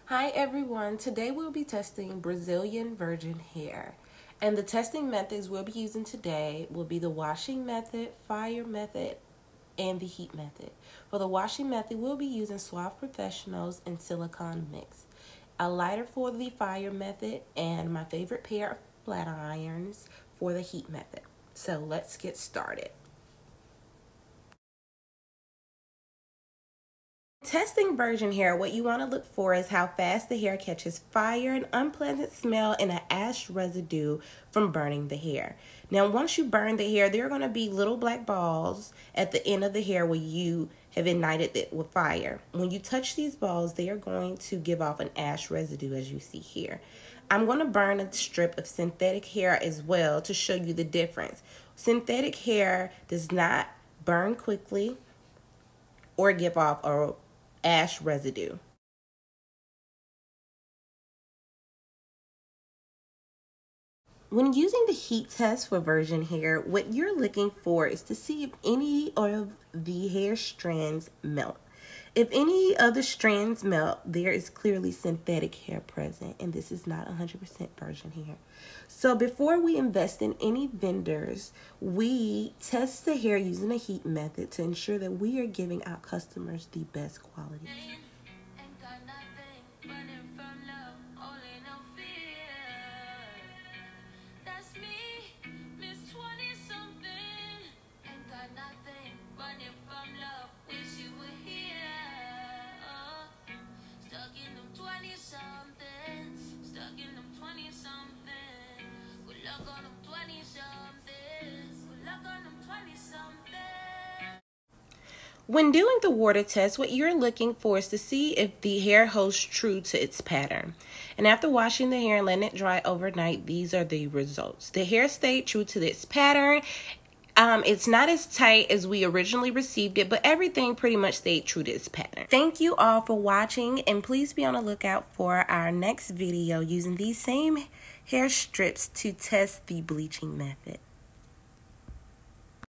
Hi everyone, today we'll be testing Brazilian virgin hair. And the testing methods we'll be using today will be the washing method, fire method, and the heat method. For the washing method, we'll be using Suave Professionals and silicone mix. A lighter for the fire method, and my favorite pair of flat irons for the heat method. So let's get started. Testing virgin hair, what you want to look for is how fast the hair catches fire, an unpleasant smell, and an ash residue from burning the hair. Now, once you burn the hair, there are going to be little black balls at the end of the hair where you have ignited it with fire. When you touch these balls, they are going to give off an ash residue, as you see here. I'm going to burn a strip of synthetic hair as well to show you the difference. Synthetic hair does not burn quickly or give off a ash residue. When using the heat test for virgin hair, what you're looking for is to see if any of the hair strands melt. If any of the strands melt, there is clearly synthetic hair present, and this is not 100% virgin hair. So before we invest in any vendors, we test the hair using a heat method to ensure that we are giving our customers the best quality. When doing the water test, what you're looking for is to see if the hair holds true to its pattern. And after washing the hair and letting it dry overnight, these are the results. The hair stayed true to its pattern. It's not as tight as we originally received it, but everything pretty much stayed true to its pattern. Thank you all for watching, and please be on the lookout for our next video using these same hair strips to test the bleaching method.